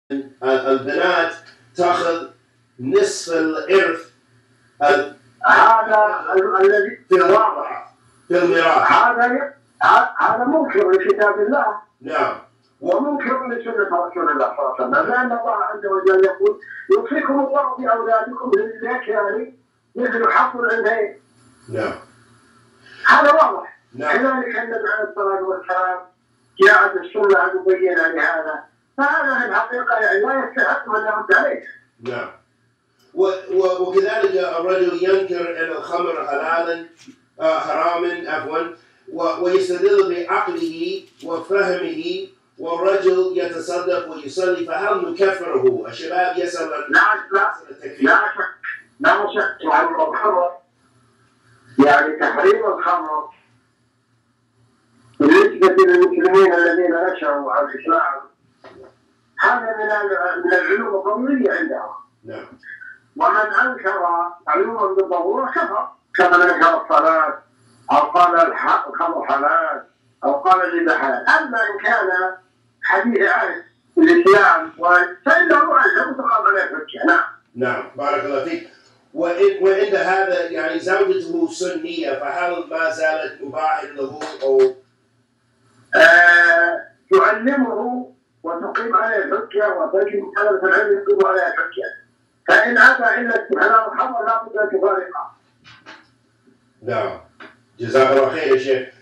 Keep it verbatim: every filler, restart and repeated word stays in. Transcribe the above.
البنات تأخذ نصف الإرث هذا الذي في الواقع في الميراث. هذا هذا منكر لكتاب الله. نعم. ومنكر لسنة رسول الله صلى الله عليه وسلم، لأن الله عز وجل يقول يوصيكم الله بأولادكم للذكر مثل حظ الأنثيين. نعم. هذا واضح. نعم. كذلك النبي عليه الصلاة والسلام جاءت السنة مبينة لهذا، فهذا في الحقيقة يعني لا يستحق من يرد عليه. نعم. وكذلك الرجل ينكر أن الخمر حلالا آه حراما عفوا ويستدل بعقله وفهمه، والرجل يتصدق ويصلي، فهل نكفره؟ الشباب يسأل عن لا لا لا شك لا شك عن الخمر، يعني تحريم الخمر بالنسبة للمسلمين الذين نشأوا على الإسلام هذا من العلوم الضرورية عندهم. نعم. ومن أنكر علوما بالضرورة كفر، كمن أنكر الصلاة أو قال الخمر حلال أو قال الربا حلال. أما إن كان حديث عن الإسلام فإنه أنت متقام عليه الحجة. نعم. نعم بارك الله فيك. وعند هذا يعني زوجته سنية، فهل ما زالت مباحة له أو آه تعلمه وتقيم عليه الحجة وتجب طلبة العلم يقيم عليه الحجة، فإن أتى إلا استحلال الخمر لا بد أن تفارقه. نعم جزاك الله خير يا شيخ.